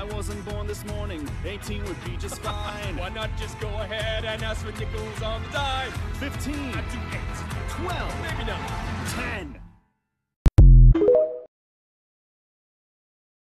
wasn't born this morning, 18 would be just fine. Why not just go ahead and ask for nickels on the dime? 15. I'd do 8. 12. Maybe not. 10.